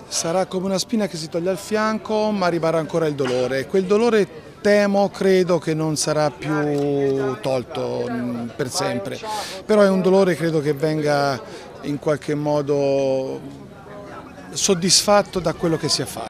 Sarà come una spina che si toglie al fianco, ma rimarrà ancora il dolore. Quel dolore credo che non sarà più tolto per sempre, però è un dolore credo che venga in qualche modo soddisfatto da quello che si è fatto.